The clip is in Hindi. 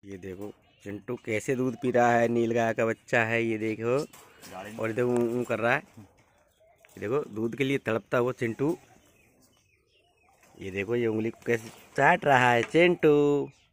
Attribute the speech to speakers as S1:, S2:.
S1: ये देखो चिंटू कैसे दूध पी रहा है। नील गाय का बच्चा है ये देखो। और देखो ऊँ कर रहा है। ये देखो दूध के लिए तड़पता हुआ चिंटू। ये देखो ये उंगली को कैसे चाट रहा है चिंटू।